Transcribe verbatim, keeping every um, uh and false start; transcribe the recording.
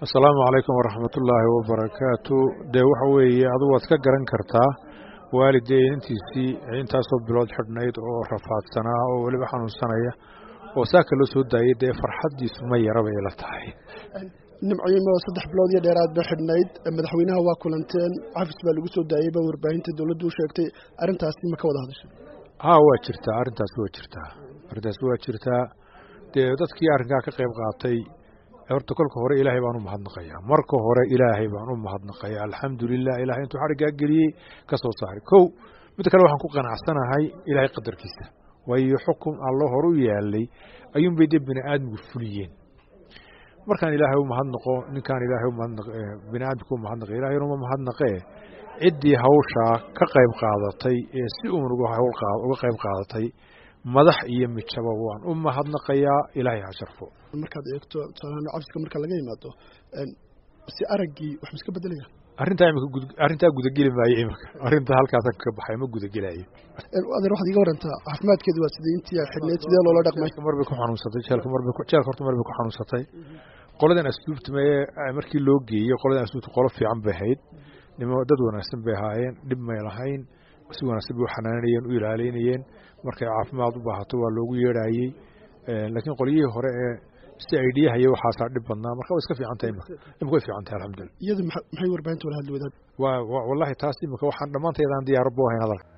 السلام عليكم ورحمة الله وبركاته. ده وحوي هذا واسك جرن كرتا والدين انتي سي انت صوب بلاد حدنيد أو رفعت سنة أو اللي بحنو السنة وساكن لسود دايد ده فرحة دي سمية ربي لا تحي. نمعي ما صدح بلاد يديرات بحدنيد مدحوينها واكلنتين عفس بالجسود دايبة وربعين تدولد وشكتي أرنت أصلا ما كود هذا الشيء. ها هو شرتا أرنت سوى شرتا أرنت سوى شرتا ده تذكي أرنجا كقيب قاطي horta kolka hore ilaahay baan u mahadnaqayaa marka hore ilaahay baan u mahadnaqayaa alxamdulillaah ilaahay intuu xariga geliyay ka soo saaray kow mid kale waxaan ku qanacsanahay ilaahay qadarkiisa waayo xukum Allah hore u yeelay ayuun bay dib bini aadmigu fuliyeen markaan ilaahay u mahadnaqo ninkaan ilaahay u mahadnaqo bini aadmigu u mahadnaqo ilaahay uma mahadnaqee cidii hawsha ka qayb qaadatay ee si uun uga hawl qaad uga qayb qaadatay madax iyo midaba waan u mahadnaqayaa ilaahay ha sharfo markaad eegto salaano cabsiga marka laga yimaado een si aragii wax iska bedelaya arinta imika arinta gudageli maayo imika arinta halkaas ka baxay ma gudagelayo adeer waxaad iga warantaa caafimaadkeedu waa sidii intii xidhneed sidee loola dhaqmay marba ku xanuunsatay jeelka marba ku jeelka horta marba ku xanuunsatay qoladan asluubta markii loo geeyo qoladan asluubta qolo fiican bay ahayd nimo dad wanaagsan bay ahaayeen dib ma lahayn si wanaagsan bay xanaanayeen u ilaalinayeen markay caafimaad u baahato waa loogu yeeraayay laakiin qoliyihii hore ee si ay dhiyahay waxa saar dib badnaa marka iska fiican tahay imka way fiican tahay alxamdulillah iyadu maxay warbaahinta wala hadli wadaad waa wallahi taas imka waxaan dhamaanteedaan diyaar boo hayn hadal